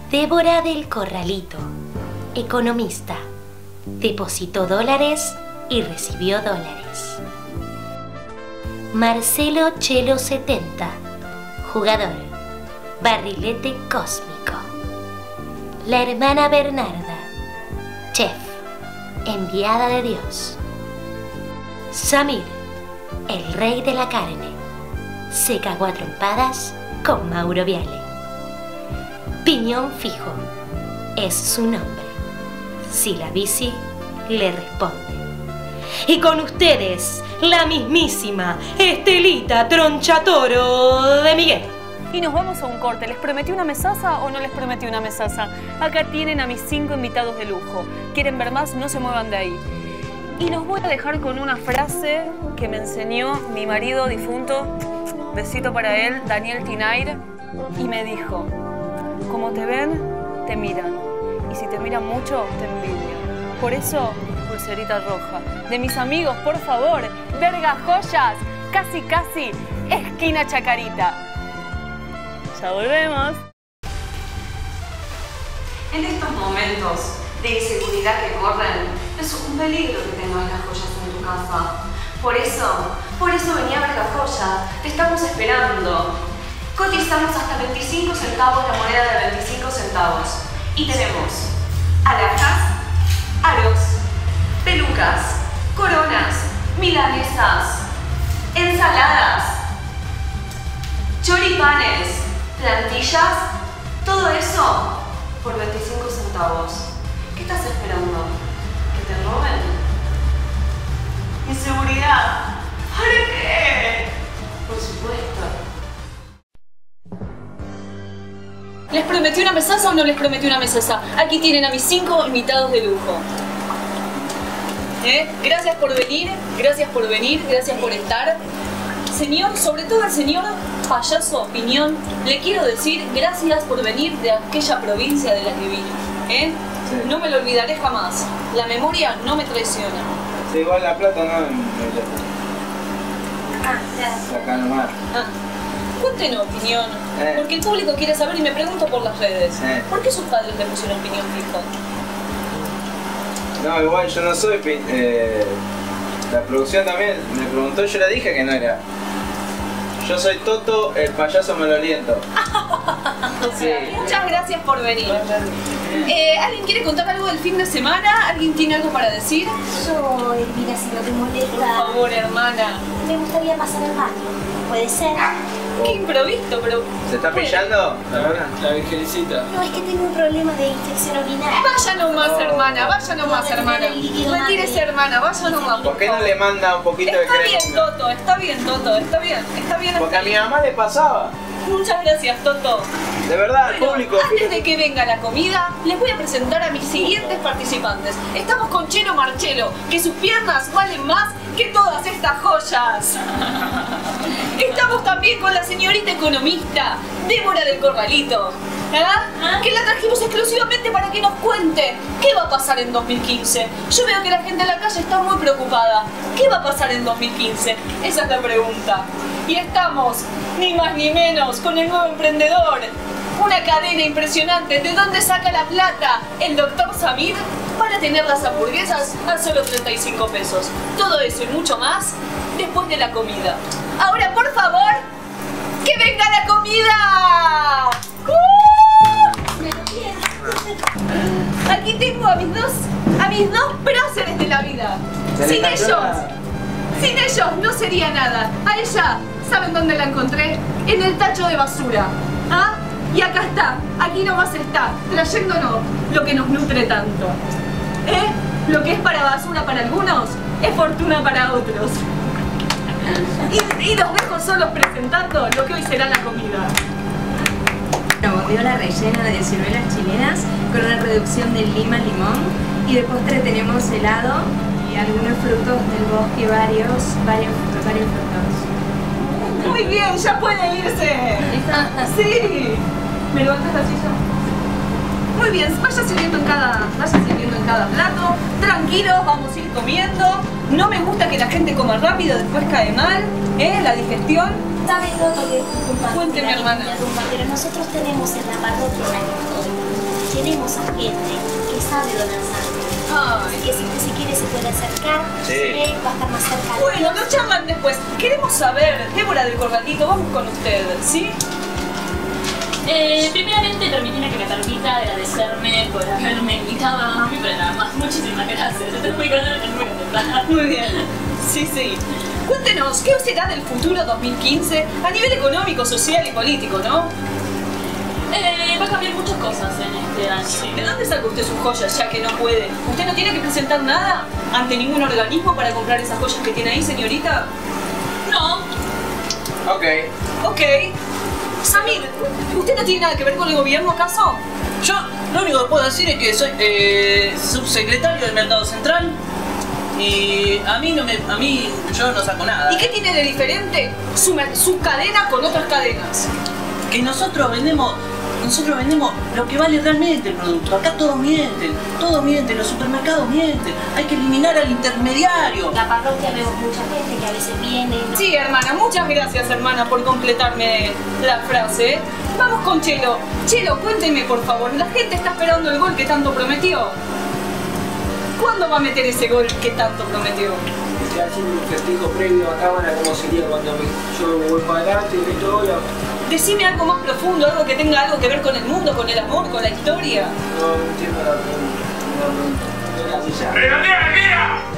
Débora del Corralito, economista, depositó dólares y recibió dólares. Marcelo Chelo 70, jugador, barrilete cósmico. La hermana Bernarda, chef, enviada de Dios. Samir, el rey de la carne, se cagó a trompadas con Mauro Viale. Piñón fijo, es su nombre. Si la bici le responde. Y con ustedes, la mismísima Estelita Tronchatoro de Miguel. Y nos vamos a un corte. ¿Les prometí una mesaza o no les prometí una mesaza? Acá tienen a mis 5 invitados de lujo. ¿Quieren ver más? No se muevan de ahí. Y los voy a dejar con una frase que me enseñó mi marido difunto, besito para él, Daniel Tinair, y me dijo: como te ven, te miran. Y si te miran mucho, te envidian. Por eso, pulserita roja. De mis amigos, por favor, Verga Joyas, casi casi, esquina Chacarita. Ya volvemos. En estos momentos de inseguridad que corren, es un peligro que tengas las joyas en tu casa. Por eso venía a Verga Joya. Te estamos esperando. Cotizamos hasta 25 centavos la moneda de 25 centavos. Y tenemos alhajas, aros, pelucas, coronas, milanesas, ensaladas, choripanes, plantillas, todo eso por 25 centavos. ¿Qué estás esperando? ¿Que te roben? ¿Inseguridad? ¿Para qué? Por supuesto. ¿Les prometí una mesaza o no les prometí una mesaza? Aquí tienen a mis 5 invitados de lujo. Gracias por venir, gracias por estar. Señor, sobre todo al señor payaso Piñón, le quiero decir gracias por venir de aquella provincia de la que vino. Sí. No me lo olvidaré jamás. La memoria no me traiciona. Sí, igual la plata no. Gracias. Acá nomás. Cuéntenos, Piñón, porque el público quiere saber y me pregunto por las redes. ¿Por qué sus padres le pusieron Piñón fijo? No, igual yo no soy la producción también me preguntó, yo le dije que no era. Yo soy Toto, el payaso maloliento. Sí. Muchas gracias por venir. ¿Alguien quiere contar algo del fin de semana? ¿Alguien tiene algo para decir? Yo, Elvira, si no te molesta. Por favor, hermana. Me gustaría pasar al baño. ¿Puede ser? Qué improvisto, pero... ¿Se está pillando? La virgencita. No, es que tengo un problema de infección urinaria. Vaya nomás, hermana, vaya nomás, hermana. Retírese, hermana, vaya nomás. ¿Por qué no le manda un poquito de crema? Está bien, Toto, está bien, Toto, está bien. Porque a mi mamá le pasaba. Muchas gracias, Toto. De verdad, Bueno, público. antes de que venga la comida, les voy a presentar a mis siguientes participantes. Estamos con Chelo Marchelo, que sus piernas valen más que todas estas joyas. Estamos también con la señorita economista, Débora del Corralito, que la trajimos exclusivamente para que nos cuente qué va a pasar en 2015. Yo veo que la gente en la calle está muy preocupada. ¿Qué va a pasar en 2015? Esa es la pregunta. Y estamos, ni más ni menos, con el nuevo emprendedor. Una cadena impresionante. ¿De dónde saca la plata el doctor Samir para tener las hamburguesas a solo 35 pesos? Todo eso y mucho más después de la comida. Ahora, por favor, ¡que venga la comida! Aquí tengo a mis dos próceres de la vida. Sin ellos no sería nada. A ella, ¿saben dónde la encontré? En el tacho de basura. Y acá está, aquí nomás está, trayéndonos lo que nos nutre tanto. Lo que es para basura para algunos, es fortuna para otros. Y los dejo solos presentando lo que hoy será la comida. Una bondiola rellena de ciruelas chilenas con una reducción de lima limón, y de postre tenemos helado y algunos frutos del bosque, varios frutos. Muy bien, ya puede irse. Sí. ¿Me levantas la silla? Muy bien, vaya sirviendo en cada plato. Tranquilos, vamos a ir comiendo. No me gusta que la gente coma rápido, después cae mal, la digestión. ¿Sabes, Toto, que disculpa? Cuénteme, hermana. Pero nosotros tenemos en la parroquia un acto tenemos a gente que sabe donar sangre. Así que si quiere se puede acercar, Sí. va a estar más cerca. Bueno, nos llaman después. Queremos saber, Débora del Corralito, vamos con usted, ¿sí? Primeramente permitime que me permita agradecerme por haberme invitado a mi programa. Muchísimas gracias, estoy muy contenta. Muy bien. Sí, sí. Cuéntenos, ¿qué será del futuro 2015 a nivel económico, social y político, no? Va a cambiar muchas cosas en este año. ¿De dónde saca usted sus joyas ya que no puede? ¿Usted no tiene que presentar nada ante ningún organismo para comprar esas joyas que tiene ahí, señorita? No, Ok. Ok. Samir, ¿usted no tiene nada que ver con el gobierno, acaso? Yo lo único que puedo decir es que soy subsecretario del Mercado Central y yo no saco nada. ¿Y qué tiene de diferente su cadena con otras cadenas? Que nosotros vendemos lo que vale realmente el producto. Acá todos mienten, los supermercados mienten. Hay que eliminar al intermediario. La parroquia vemos mucha gente que a veces viene. ¿no? Sí, hermana, muchas gracias, hermana, por completarme la frase. Vamos con Chelo. Chelo, cuénteme, por favor, la gente está esperando el gol que tanto prometió. ¿Cuándo va a meter ese gol que tanto prometió? Se hace un festejo previo a cámara, como sería cuando yo voy para adelante y meto gol. Decime algo más profundo, algo que tenga algo que ver con el mundo, con el amor, con la historia. No entiendo la pregunta. ¡Redondea la tira!